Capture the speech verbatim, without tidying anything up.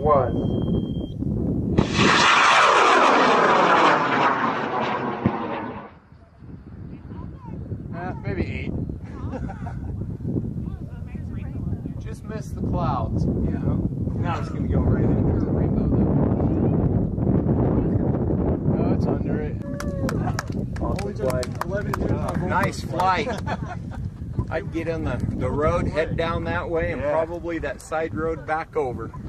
one. Uh, maybe eight. Just missed the clouds. Yeah. Now it's gonna go right into the rainbow though. Oh, it's under it. Nice flight. I'd get on the, the road, head down that way, and yeah. probably that side road back over.